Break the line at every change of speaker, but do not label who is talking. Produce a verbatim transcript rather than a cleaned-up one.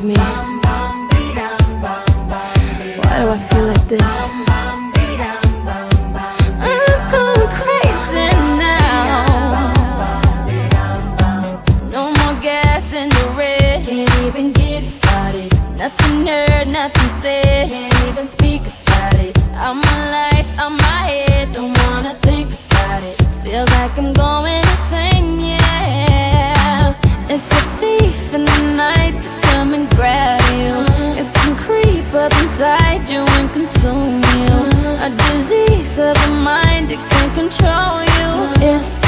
of me? Why do I feel like this? I'm going crazy now. No more gas in the red. Can't even get started. Nothing heard, nothing said. Can't even speak about it. Out my life, out my head. Don't wanna think about it. Feels like I'm going insane, yeah. It's a thief in the night to come and grab you. It can creep up inside you and consume you. A disease of the mind, it can control you. It's